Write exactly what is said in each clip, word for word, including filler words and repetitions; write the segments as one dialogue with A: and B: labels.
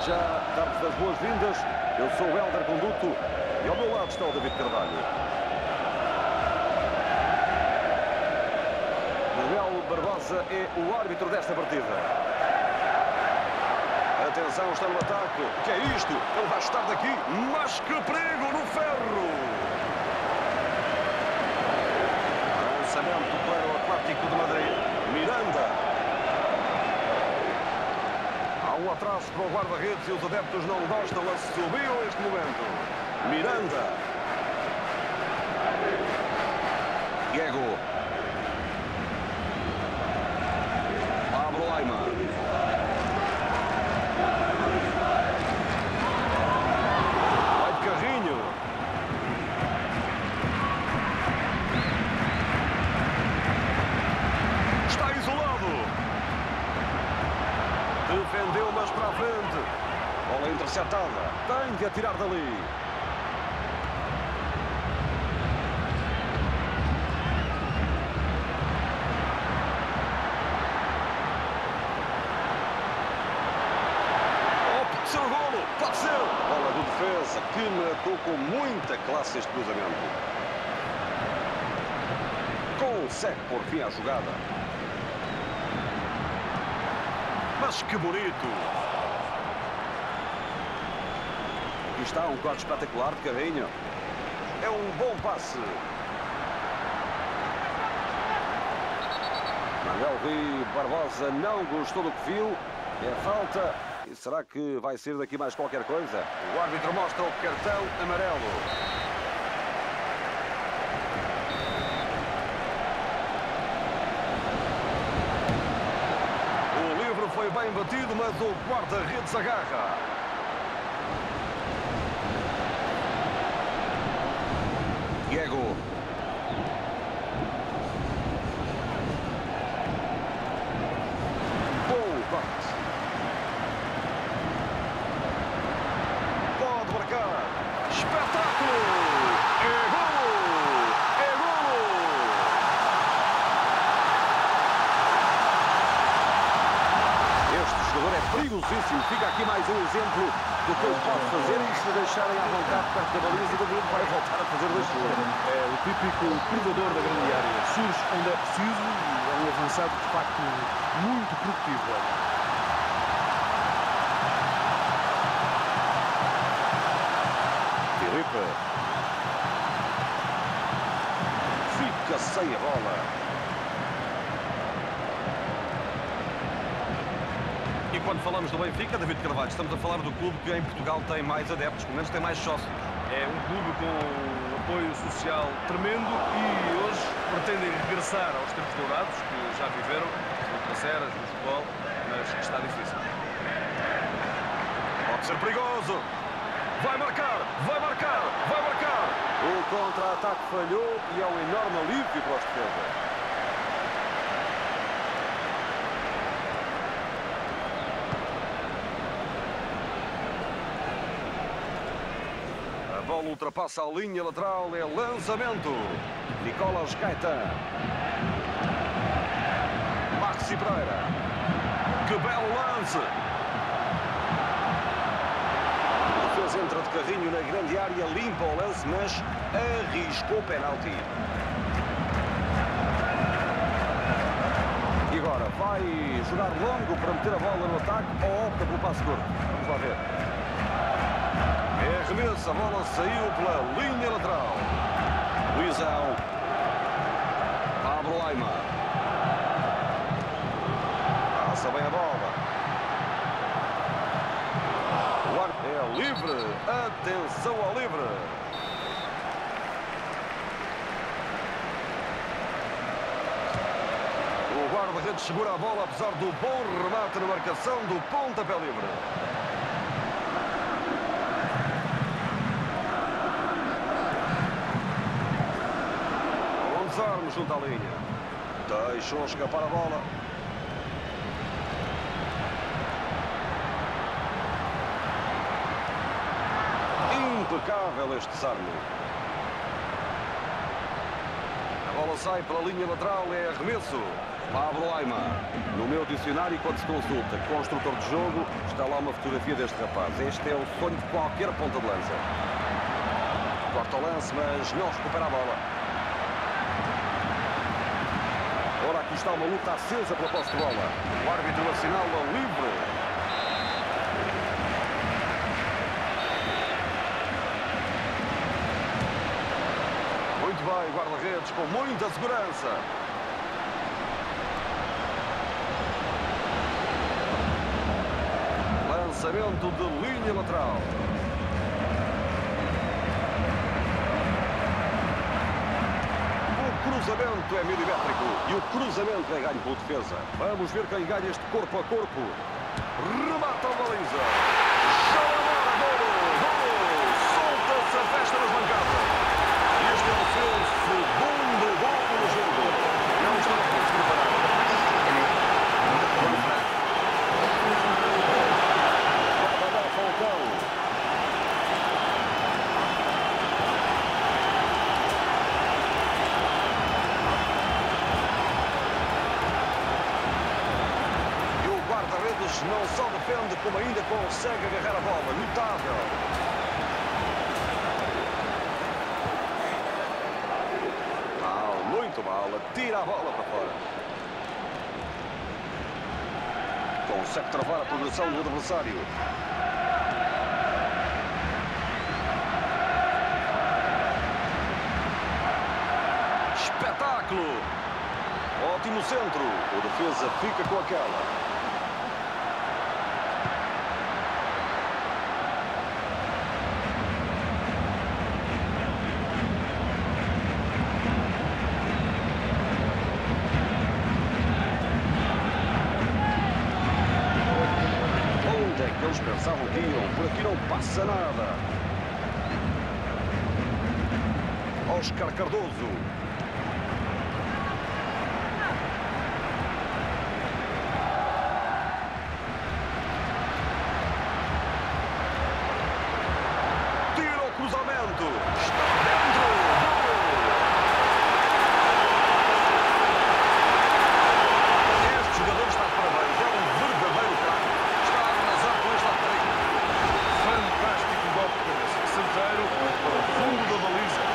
A: já dar-vos as boas-vindas. Eu sou o Hélder Conduto e ao meu lado está o David Carvalho. Manuel Barbosa é o árbitro desta partida. Atenção, está no ataque. O que é isto? Ele vai chutar daqui, mas que perigo no ferro! Lançamento para o Atlético de Madrid. Miranda. Há um atraso para o guarda-redes e os adeptos não gostam. A subiu neste momento. Miranda. Diego. Pablo Laima. Vai de carrinho. Está isolado. Defendeu, mas para a frente. Bola interceptada. Tem de atirar dali. Oh, pode ser o golo. Pode ser. Bola do defesa que matou com muita classe este cruzamento. Consegue pôr fim à jogada. Mas que bonito! Aqui está um corte espetacular de Carrinho. É um bom passe. Manuel Rui Barbosa não gostou do que viu. É falta. E será que vai ser daqui mais qualquer coisa? O árbitro mostra o cartão amarelo. Foi bem batido, mas o guarda-redes agarra. Diego. Bom corte. Pode marcar. Espetáculo! É golo! É golo! O jogador é perigosíssimo. Fica aqui mais um exemplo do que ele pode fazer e se deixarem à vontade perto da baliza, o David vai voltar a fazer dois gols.
B: É o típico predador da grande área. Surge onde é preciso e é um avançado de facto muito produtivo.
A: Filipe. Fica sem a bola. E quando falamos do Benfica, David Carvalho, estamos a falar do clube que em Portugal tem mais adeptos, pelo menos tem mais sócios.
B: É um clube com um apoio social tremendo e hoje pretendem regressar aos tempos dourados que já viveram, outras eras no futebol, mas que está difícil.
A: Pode ser perigoso. Vai marcar, vai marcar, vai marcar. O contra-ataque falhou e é um enorme alívio para os defesas. A bola ultrapassa a linha lateral, é lançamento. Nicolas Gaetan. Maxi Pereira. Que belo lance. A defesa entra de carrinho na grande área, limpa o lance, mas arriscou o penalti. E agora vai jogar longo para meter a bola no ataque ou opta pelo passe curto. Vamos lá ver. É arremesso, a bola saiu pela linha lateral. Luizão. Pablo Laima. Passa bem a bola. O arco é livre. Atenção ao livre. O guarda-redes segura a bola apesar do bom remate na marcação do pontapé livre. Armos junto à linha. Deixou escapar a bola. Impecável este desarme. A bola sai pela linha lateral, é arremesso. Pablo Aimar. No meu dicionário, quando se consulta construtor de jogo, está lá uma fotografia deste rapaz. Este é o sonho de qualquer ponta de lança. Corta o lance, mas não recupera a bola. Ora, aqui está uma luta acesa pela posse de bola. O árbitro assinala livre. Muito bem, guarda-redes com muita segurança. Lançamento de linha lateral. O cruzamento é milimétrico e o cruzamento é ganho pela defesa. Vamos ver quem ganha este corpo a corpo. Remata a baliza. Joga golo, golo. Solta-se a festa nas bancadas. Este é o seu segundo golo no jogo. Não está a conseguir parar. Guarda Falcão. E o guarda-redes não só defende, como ainda consegue agarrar a bola. Notável. Muito mal, tira a bola para fora. Consegue travar a progressão do adversário. Espetáculo! Ótimo centro. O defesa fica com aquela. Eles pensavam que iam, por aqui não passa nada. Oscar Cardoso. Tira o cruzamento. Está dentro. Este jogador está de parabéns. É um verdadeiro craque.
B: Fantástico golpe de cabeça. Certeiro, fundo da baliza.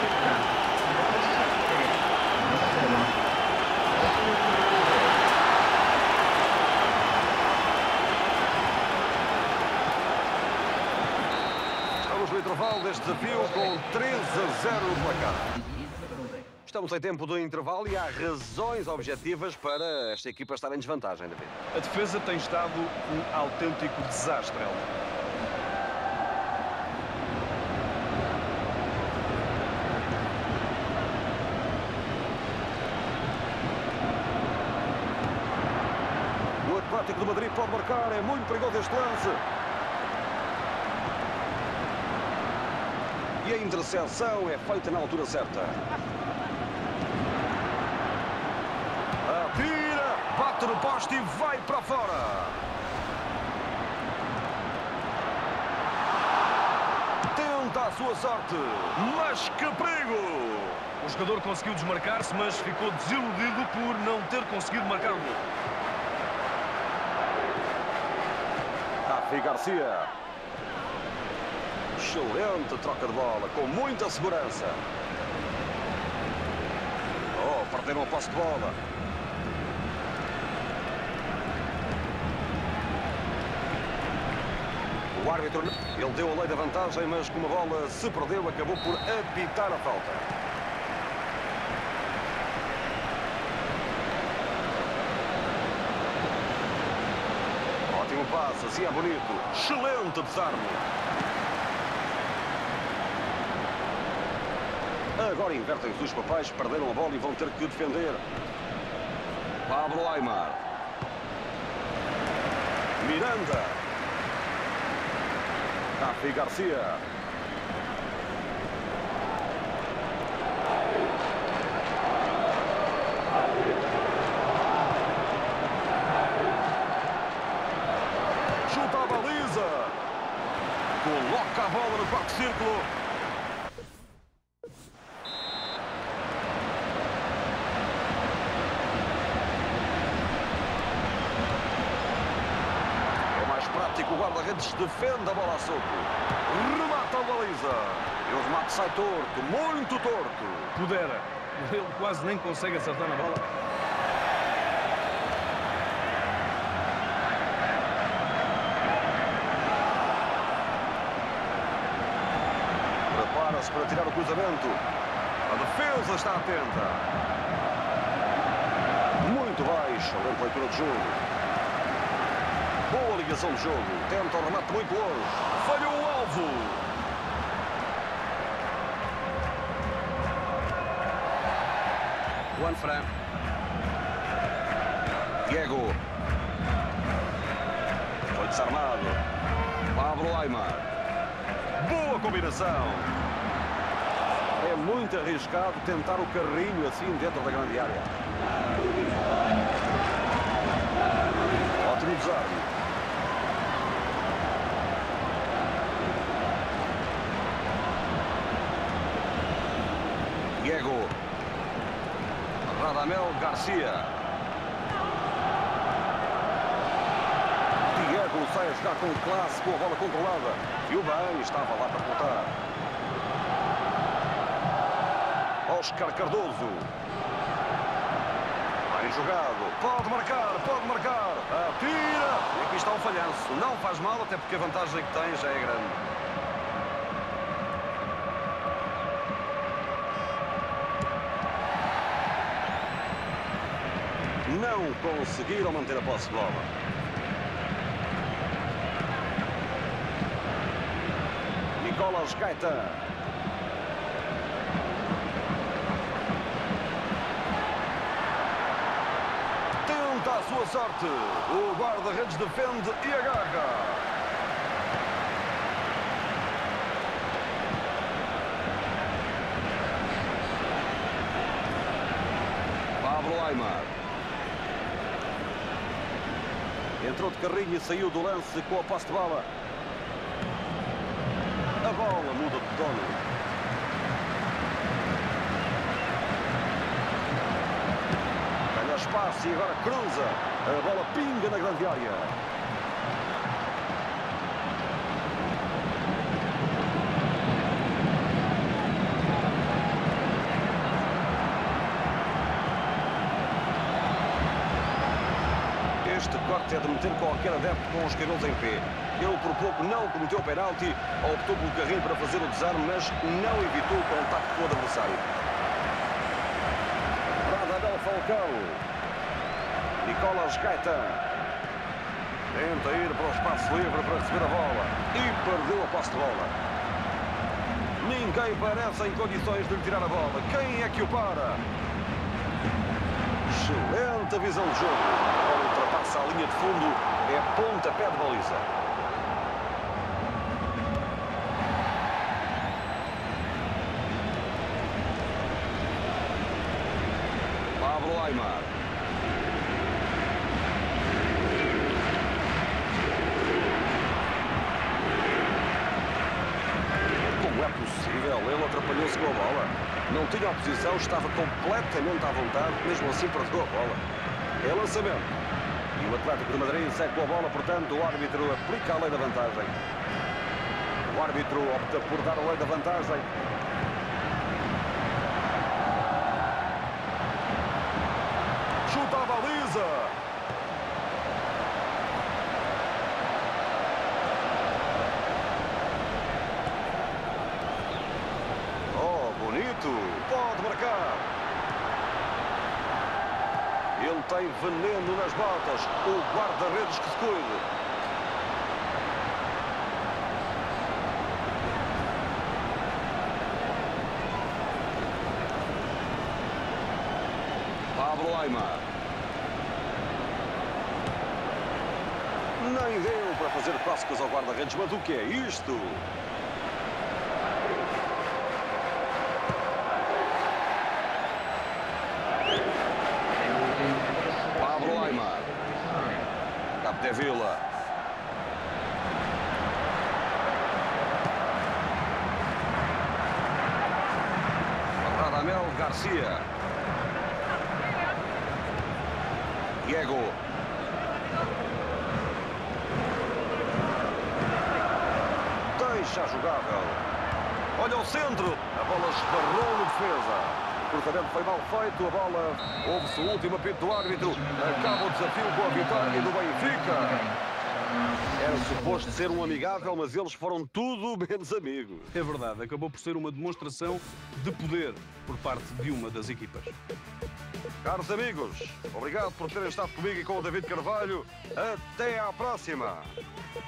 A: Estamos no intervalo deste desafio com três a zero no placar. Estamos em tempo de intervalo e há razões objetivas para esta equipa estar em desvantagem, David.
B: A defesa tem estado um autêntico desastre, Helder.
A: O Atlético de Madrid pode marcar, é muito perigoso este lance. E a interseção é feita na altura certa. Atira, bate no poste e vai para fora. Tenta a sua sorte, mas que perigo!
B: O jogador conseguiu desmarcar-se, mas ficou desiludido por não ter conseguido marcar o gol.
A: Rafi Garcia. Excelente troca de bola, com muita segurança. Oh, perderam a posse de bola. O árbitro, ele deu a lei da vantagem, mas como a bola se perdeu, acabou por apitar a falta. Ótimo passe, assim é bonito. Excelente desarme. Agora invertem-se os papéis, perderam a bola e vão ter que defender. Pablo Aimar. Miranda. Rafi Garcia. Chuta a baliza. Coloca a bola no quarto círculo. prático, o guarda-redes defende a bola a soco. Remata a baliza. E o remate sai torto, muito torto.
B: Pudera. Ele quase nem consegue acertar na bola.
A: Prepara-se para tirar o cruzamento. A defesa está atenta. Muito baixo, a leitura de jogo. Boa ligação de jogo. Tenta o remate muito longe. Falhou o alvo.
B: Juan Fran.
A: Diego. Foi desarmado. Pablo Aimar. Boa combinação. É muito arriscado tentar o carrinho assim dentro da grande área. Ótimo desarme. Diego. Radamel Garcia. Diego sai a jogar com classe, com a bola controlada. E o bem, estava lá para cortar. Oscar Cardoso. Bem jogado. Pode marcar, pode marcar. Atira. E aqui está um falhanço. Não faz mal, até porque a vantagem que tem já é grande. Não conseguiram manter a posse de bola. Nicolas Gaeta. Tenta a sua sorte. O guarda-redes defende e agarra. Pablo Aimar. Entrou de carrinho e saiu do lance com a posse de bola. A bola muda de dono. Ganha espaço e agora cruza. A bola pinga na grande área. Este corte é de meter qualquer adepto com os cabelos em pé. Ele por pouco não cometeu o penalti, optou pelo carrinho para fazer o desarme, mas não evitou o contacto com o adversário. Radamel Falcão. Nicolas Gaeta. Tenta ir para o espaço livre para receber a bola. E perdeu a posse de bola. Ninguém parece em condições de lhe tirar a bola. Quem é que o para? Excelente visão de jogo. A bola ultrapassa a linha de fundo. É pontapé de baliza. Pablo Aimar. Como é possível? Ele atrapalhou-se com a bola. Não tinha oposição, estava completamente à vontade, mesmo assim perdeu a bola. É lançamento. E o Atlético de Madrid segue com a bola, portanto o árbitro aplica a lei da vantagem. O árbitro opta por dar a lei da vantagem. Chuta a baliza. Oh, bonito. Pode marcar. Ele tem veneno nas botas. O guarda-redes que se cuide. Pablo Aimar. Nem deu para fazer cócegas ao guarda-redes, mas o que é isto? Pablo Aimar. Capdevila. Radamel Garcia. Diego. já jogável. Olha o centro. A bola esbarrou no defesa. O cruzamento foi mal feito. A bola, houve-se o último apito do árbitro. Acaba o desafio com a vitória do Benfica. Era suposto ser um amigável, mas eles foram tudo menos amigos.
B: É verdade, acabou por ser uma demonstração de poder por parte de uma das equipas.
A: Caros amigos, obrigado por terem estado comigo e com o David Carvalho. Até à próxima!